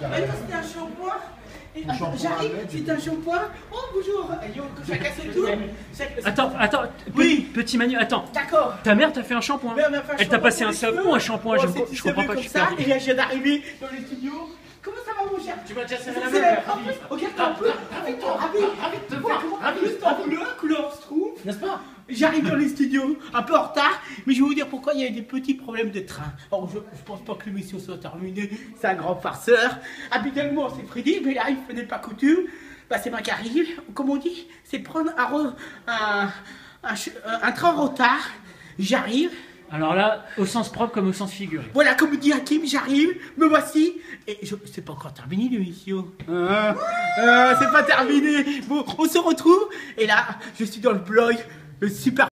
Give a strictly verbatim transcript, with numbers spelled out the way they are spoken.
Et là, c'était un shampoing. Et attends, j'arrive, c'est un shampoing. Oh bonjour. Yo, chacun son tour. Attends, attends, oui. Petit Manu, attends. D'accord. Ta mère t'a fait un shampoing. Elle t'a passé un savon ou un shampoing? Je, oh, je comprends pas. Comme ça, et là, je viens d'arriver dans le studio. Comment ça va, mon cher? Tu m'as déjà serré la main. Regarde un peu. Ravi-toi, ravi. Ravi de te voir. Ravi juste en couleur, couleur se trouve. N'est-ce pas? J'arrive dans les studios, un peu en retard, mais je vais vous dire pourquoi il y a des petits problèmes de train. Alors, je, je pense pas que l'émission soit terminée, c'est un grand farceur. Habituellement, c'est Freddy, mais là, il fait des pas coutume. Bah, c'est moi qui arrive. Comme on dit, c'est prendre un, un, un, un train en retard. J'arrive. Alors là, au sens propre comme au sens figuré. Voilà, comme dit Hakim, j'arrive, me voici. Et je, c'est pas encore terminé l'émission. Euh, euh, c'est pas terminé. Bon, on se retrouve. Et là, je suis dans le blog. Le super